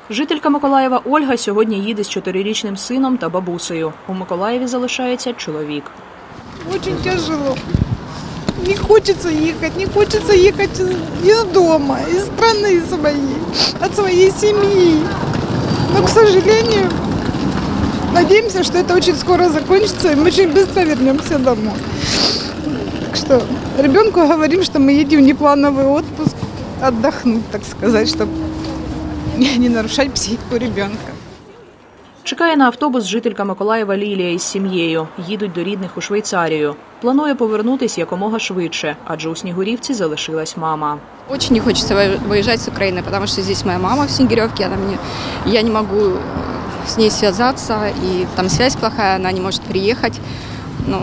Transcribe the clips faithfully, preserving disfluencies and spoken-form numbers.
Жителька Миколаєва Ольга сьогодні їде з чотирирічним сином та бабусею. У Миколаєві залишається чоловік. Дуже тяжело. Не хочеться їхати, не хочеться їхати із дому, із країни своєї, від своєї сім'ї. Но, к сожалению, надеемся, что это очень скоро закончится, и мы очень быстро вернемся домой. Так что ребенку говорим, что мы едем в неплановый отпуск, отдохнуть, так сказать, чтобы не нарушать психику ребенка. Чекає на автобус жителька Миколаєва Лілія із сім'єю. Їдуть до рідних у Швейцарію. Планує повернутися якомога швидше, адже у Снігурівці залишилась мама. Очень не хочется выезжать с Украины, потому что здесь моя мама в Снегиревке, она мне, я не могу с ней связаться, и там связь плохая, она не может приехать. Ну,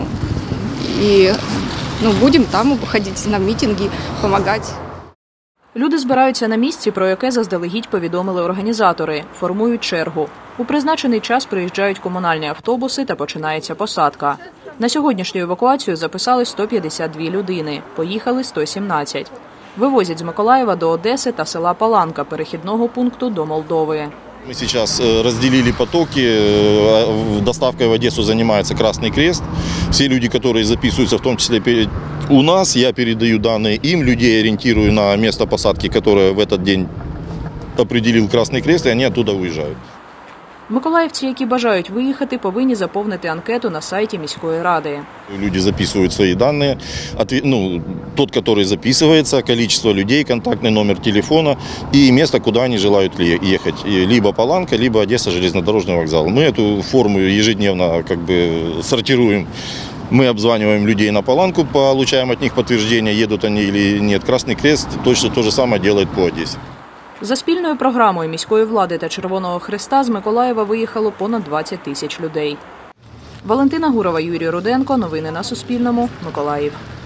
и ну, будем там ходить на митинги, помогать. Люди збираються на місці, про яке заздалегідь повідомили організатори. Формують чергу. У призначений час приїжджають комунальні автобуси та починається посадка. На сьогоднішню евакуацію записали сто п'ятдесят дві людини. Поїхали сто сімнадцять. Вивозять з Миколаєва до Одеси та села Паланка, перехідного пункту до Молдови. Мы сейчас разделили потоки, доставкой в Одессу занимается Красный Крест. Все люди, которые записываются, в том числе у нас, я передаю данные им, людей ориентирую на место посадки, которое в этот день определил Красный Крест, и они оттуда уезжают. Миколаївці, які бажають виїхати, повинні заповнити анкету на сайті міської ради. Люди записывают свои данные, ну, тот, который записывается, количество людей, контактный номер телефона и место, куда они желают ехать. Либо Паланка, либо Одесса, железнодорожный вокзал. Мы эту форму ежедневно как бы сортируем. Мы обзваниваем людей на Паланку, получаем от них подтверждение, едут они или нет. Красный Крест точно то же самое делает по Одессе. За спільною програмою міської влади та Червоного Хреста з Миколаєва виїхало понад двадцять тисяч людей. Валентина Гурова, Юрій Руденко. Новини на Суспільному. Миколаїв.